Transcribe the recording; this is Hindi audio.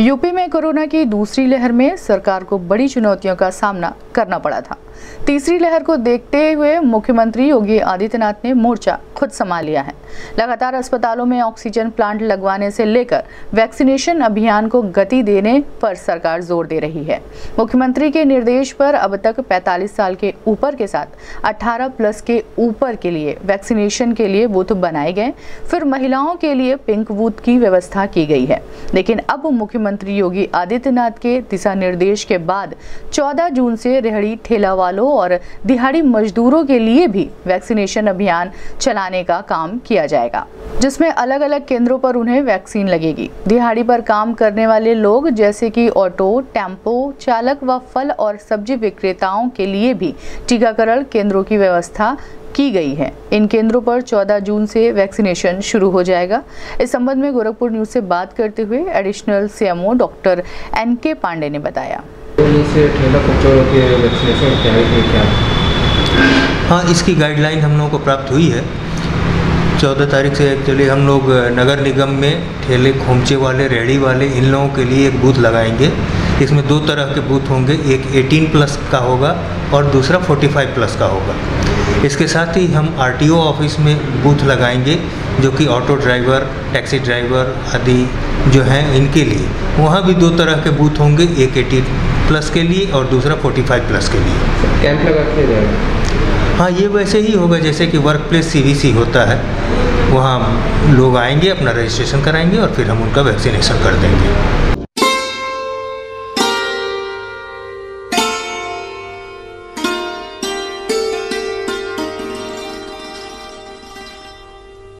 यूपी में कोरोना की दूसरी लहर में सरकार को बड़ी चुनौतियों का सामना करना पड़ा था। तीसरी लहर को देखते हुए मुख्यमंत्री योगी आदित्यनाथ ने मोर्चा खुद संभाल लिया है। लगातार अस्पतालों में ऑक्सीजन प्लांट लगवाने से लेकर वैक्सीनेशन अभियान को गति देने पर सरकार जोर दे रही है। मुख्यमंत्री के निर्देश पर अब तक 45 साल के ऊपर के साथ 18 प्लस के ऊपर के लिए वैक्सीनेशन के लिए बूथ बनाए गए। फिर महिलाओं के लिए पिंक बूथ की व्यवस्था की गई है। लेकिन अब मुख्यमंत्री योगी आदित्यनाथ के दिशा निर्देश के बाद 14 जून से रेहड़ी ठेला वालों और दिहाड़ी मजदूरों के लिए भी वैक्सीनेशन अभियान चलाने का काम किया जाएगा, जिसमें अलग अलग केंद्रों पर उन्हें वैक्सीन लगेगी। दिहाड़ी पर काम करने वाले लोग जैसे कि ऑटो, टेम्पो चालक व फल और सब्जी विक्रेताओं के लिए भी टीकाकरण केंद्रों की व्यवस्था की गई है। इन केंद्रों पर 14 जून से वैक्सीनेशन शुरू हो जाएगा। इस संबंध में गोरखपुर न्यूज से बात करते हुए additional CMO doctor NK Pandey ने बताया। हाँ, इसकी गाइडलाइन हम लोगों को प्राप्त हुई है। 14 तारीख से एक्चुअली हम लोग नगर निगम में ठेले खोमचे वाले, रेहड़ी वाले, इन लोगों के लिए एक बूथ लगाएंगे। इसमें 2 तरह के बूथ होंगे, एक 18 प्लस का होगा और दूसरा 45 प्लस का होगा। इसके साथ ही हम RTO ऑफिस में बूथ लगाएंगे, जो कि ऑटो ड्राइवर, टैक्सी ड्राइवर आदि जो हैं इनके लिए। वहाँ भी 2 तरह के बूथ होंगे, एक 18 प्लस के लिए और दूसरा 45 प्लस के लिए। कैंप लगा के जाएगा? हाँ, ये वैसे ही होगा जैसे कि वर्क प्लेस CVC होता है। वहाँ लोग आएंगे, अपना रजिस्ट्रेशन कराएंगे और फिर हम उनका वैक्सीनेशन कर देंगे।